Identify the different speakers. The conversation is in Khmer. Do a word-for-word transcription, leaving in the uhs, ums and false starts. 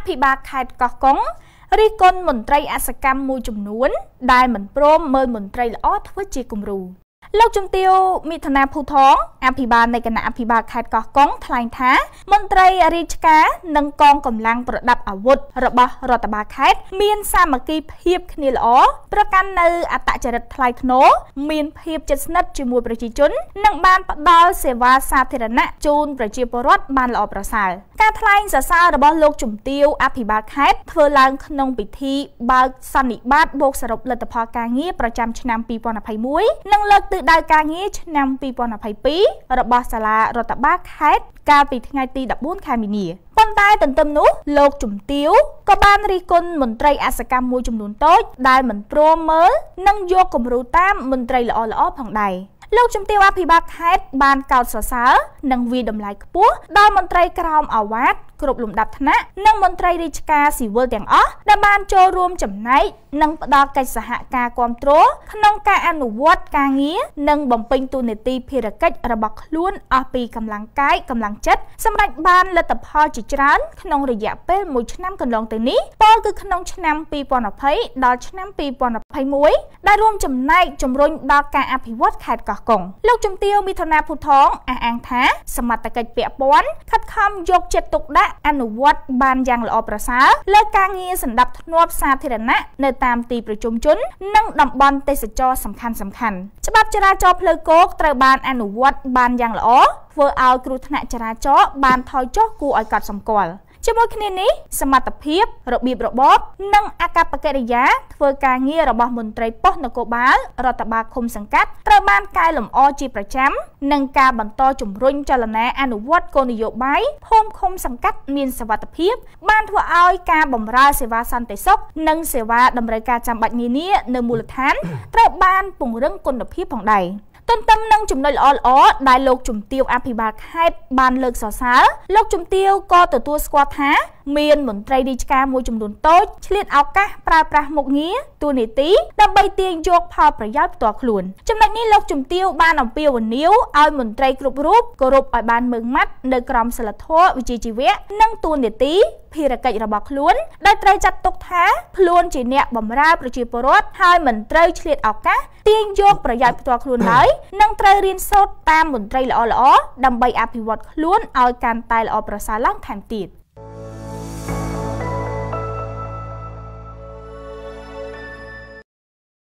Speaker 1: ភិបាលខេត្តកោះកុងរីកុនមន្ត្រីអសកម្មមួយចំនួនដែលមិនព្រមមើលមន្ត្រីល្អធ្វើជាគំរូលោកជំទាវមិថុនាភូថងអភិបាលនៃគណៈអភិបាលខេត្តកោះកុងថ្លែងថាមន្ត្រីរាជការនិងកងកម្លាំងប្រដាប់អាវុធរបស់រដ្ឋបាលខេត្តមានសាមគ្គីភាពគ្នាល្អប្រកាន់នៅអត្តចរិតថ្លៃថ្នូរមានភាពជិតស្និទ្ធជាមួយប្រជាជននិងបានផ្ដល់សេវាសាធារណៈជូនប្រជាពលរដ្ឋបានល្អប្រសើរការថ្លែងសរសើររបស់លោកជំទាវអភិបាលខេត្តធ្វើឡើងក្នុងពិធីបើកសន្និបាតបូកសរុបលទ្ធផលការងារប្រចាំឆ្នាំពីរពាន់ยี่สิบเอ็ดនិងលើកទិសដៅការងារឆ្នាំពីរពាន់ยี่สิบสองរបស់សាលារដ្ឋបាលខេត្តកាលពីថ្ងៃទីដប់បួនខែមីនាប៉ុន្តែទន្ទឹមនោះលោកជំទាវក៏បានរិះគន់មន្ត្រីអសកម្មមួយចំនួនតូចដែលមិនព្រមមើលនិងយកគំរូតាមមន្ត្រីល្អៗផងដែរលោកជំទាវអភិបាលខេត្តបានកោតសរសើរនិងវាយតម្លៃខ្ពស់ដល់មន្ត្រីក្រមអាវ៉ាតគ្រប់លំដាប់ថ្នាក់និងមន្ត្រីរាជការស៊ីវិលទាំងអស់ដែលបានចូលរួមចំណែកនិងផ្ដល់កិច្ចសហការគាំទ្រក្នុងការអនុវត្តការងារនិងបំពេញតួនាទីភារកិច្ចរបស់ខ្លួនអស់ពីកម្លាំងកាយកម្លាំងចិត្តសម្រាប់បានលទ្ធផលជាច្រើនក្នុងរយៈពេលមួយឆ្នាំកន្លងទៅនេះពលគឺក្នុងឆ្នាំពីរពាន់ยี่สิบដល់ឆ្នាំពីរពាន់ยี่สิบเอ็ดដែលរួមចំណែកជំរុញដល់ការអភិវឌ្ឍខេត្តកោះកុងលោកជំទាវមិថុនាភូថងអះអាងថាសមត្ថកិច្ចពាក់ព័ន្ធខិតខំយកចិត្តទុកដាក់អនុវត្តបានយ៉ាងល្អប្រសើរលើការងារសម្ដាប់ធ្នាប់សាធារណៈនៅតាមទីប្រជុំជននិងតំបន់ទេសចរសំខាន់សំខាន់ច្បាប់ចរាចរណ៍ផ្លូវគោកត្រូវបានអនុវត្តបានយ៉ាងល្អធ្វើឲ្យគ្រោះថ្នាក់ចរាចរណ៍បានថយចុះគួរឲ្យកត់សម្គាល់ជាមួយគ្នានេះសមត្ថភាពរបៀបរបបនិងអកប្បកិរិយាធ្វើការងាររបស់មន្ត្រីប៉ុស្តិ៍នគរបាលរដ្ឋបាលឃុំសង្កាត់ត្រូវបានកែលម្អជាប្រចាំនិងការបន្តជំរុញចលនាអនុវត្តគោលនយោបាយភូមិឃុំសង្កាត់មានសុវត្ថិភាពបានធ្វើឲ្យការបម្រើសេវាសន្តិសុខនិងសេវាតម្រូវការចាំបាច់នានានៅមូលដ្ឋានត្រូវបានពង្រឹងគុណភាពផងដែរទន្ទឹមនឹងចំណុចល្អៗដែលលោកជំទាវអភិបាលខេត្តបានលើកសរសើរលោកជំទាវក៏ទទួលស្គាល់ថាមានមន្ត្រីរាជការមួយចំនួនតូចឆ្លៀតឱកាសប្រើប្រាស់មុខងារតួនាទីដើម្បីទាញយកផលប្រយោជន៍ផ្ទាល់ខ្លួនចំណុចនេះលោកជំទាវបានអំពាវនាវឲ្យមន្ត្រីគ្រប់រូបគោរពឲ្យបានម៉ឺងម៉ាត់នៅក្រមសីលធម៌វិជ្ជាជីវៈនិងតួនាទីភារកិច្ចរបស់ខ្លួនដែលត្រូវចាត់ទុកថាខ្លួនជាអ្នកបម្រើប្រជាពលរដ្ឋហើយមិនត្រូវឆ្លៀតឱកាសទាញយកប្រយោជន៍ផ្ទាល់ខ្លួនឡើយនិងត្រូវរៀនសូត្រតាមមន្ត្រីល្អៗដើម្បីអភិវឌ្ឍខ្លួនឲ្យកាន់តែល្អប្រសើរឡើងថែមទៀត